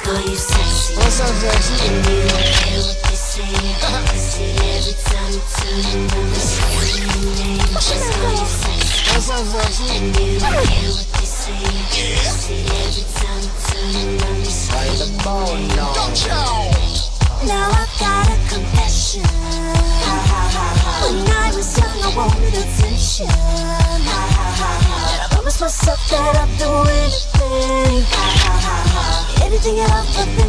call you sexy. What's up, sexy? And you don't care what they say. See, every time you turn around, they say your name. Just call you sexy. What's up, sexy? And you don't care what they say. See, every time you turn around, they say Fight the ball now. now I've got a confession. When I was young, I wanted attention. And I promised myself that I'd do anything. Anything at all for them.